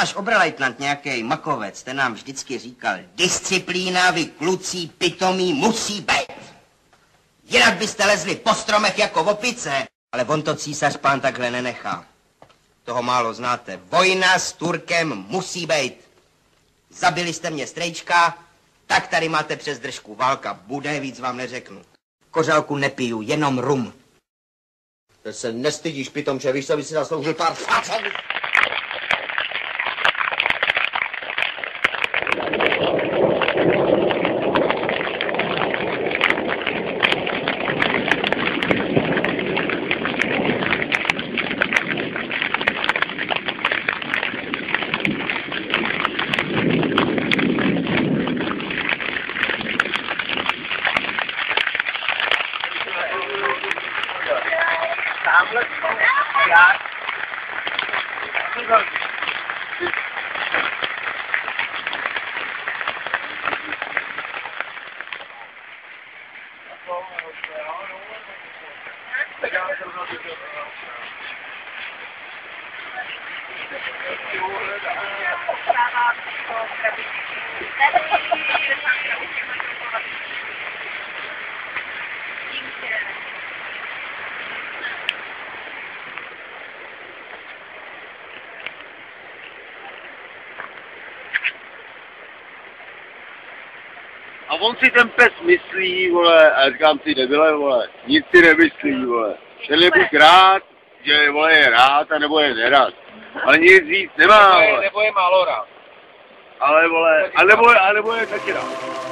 váš oberleutnant, nějaký makovec, ten nám vždycky říkal, disciplína, vy kluci pitomí, musí být. Jinak byste lezli po stromech jako opice, ale on to císař pán takhle nenechá. Toho málo znáte. Vojna s Turkem musí být. Zabili jste mě strejčka, tak tady máte přes držku. Válka bude, víc vám neřeknu. Kořálku nepiju, jenom rum. To se nestydíš, pitomče, víš, co by si zasloužil pár facek? A on si ten pes myslí, vole, a já říkám si, debile, vole, nic si nemyslí, vole. Ten je buď rád, že, vole, je rád, anebo je nerad. Ale nic víc nemá, vole. Nebo je málo rád. Ale, vole, anebo je taky rád.